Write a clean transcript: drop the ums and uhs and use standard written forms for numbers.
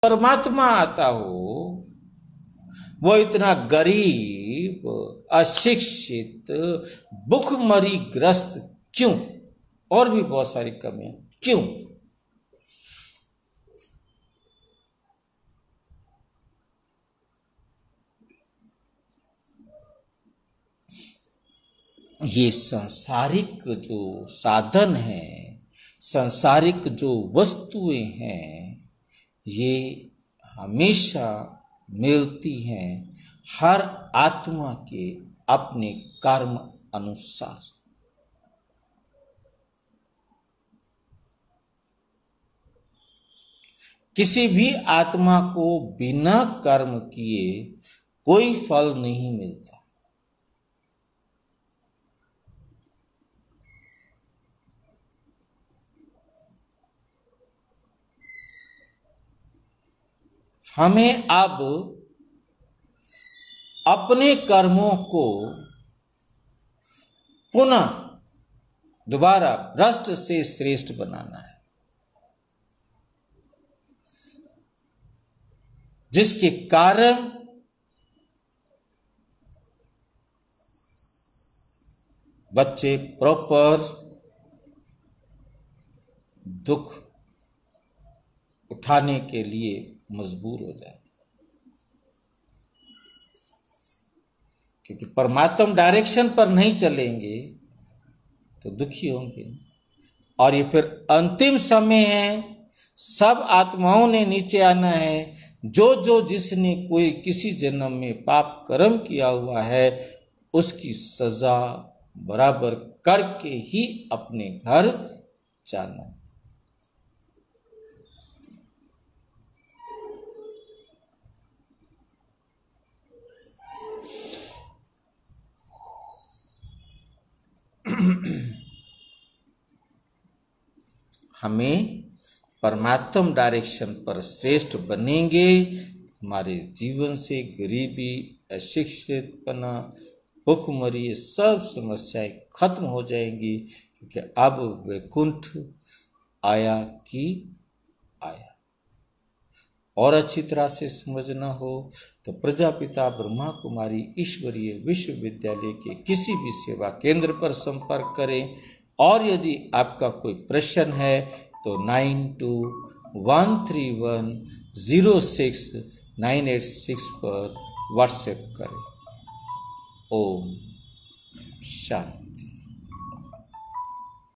परमात्मा आता हो, वो इतना गरीब, अशिक्षित, भूखमरी ग्रस्त क्यों? और भी बहुत सारी कमियां क्यों? ये सांसारिक जो साधन है, सांसारिक जो वस्तुएं हैं, ये हमेशा मिलती हैं हर आत्मा के अपने कर्म अनुसार। किसी भी आत्मा को बिना कर्म किए कोई फल नहीं मिलता। हमें अब अपने कर्मों को पुनः दोबारा भ्रष्ट से श्रेष्ठ बनाना है, जिसके कारण बच्चे प्रॉपर दुख उठाने के लिए मजबूर हो जाते, क्योंकि परमात्मा डायरेक्शन पर नहीं चलेंगे तो दुखी होंगे। और ये फिर अंतिम समय है, सब आत्माओं ने नीचे आना है। जो जिसने कोई किसी जन्म में पाप कर्म किया हुआ है, उसकी सजा बराबर करके ही अपने घर जाना है। हमें परमात्म डायरेक्शन पर श्रेष्ठ बनेंगे, हमारे जीवन से गरीबी, अशिक्षितपना, भूखमरी, ये सब समस्याएं खत्म हो जाएंगी, क्योंकि अब वैकुंठ आया कि आया। और अच्छी तरह से समझना हो तो प्रजापिता ब्रह्मा कुमारी ईश्वरीय विश्वविद्यालय के किसी भी सेवा केंद्र पर संपर्क करें। और यदि आपका कोई प्रश्न है तो 9213106986 पर व्हाट्सएप करें। ओम शांति।